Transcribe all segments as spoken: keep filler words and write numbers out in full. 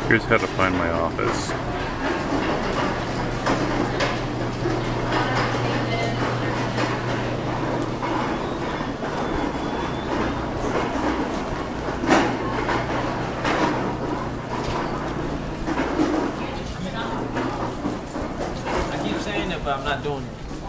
Here's how to find my office. I keep saying it, but I'm not doing it.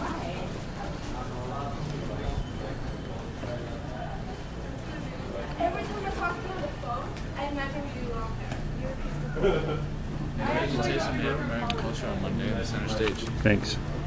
Every time we're talking on the phone, I imagine you um, you're Presentation of Native American culture on Monday on the center stage. Thanks.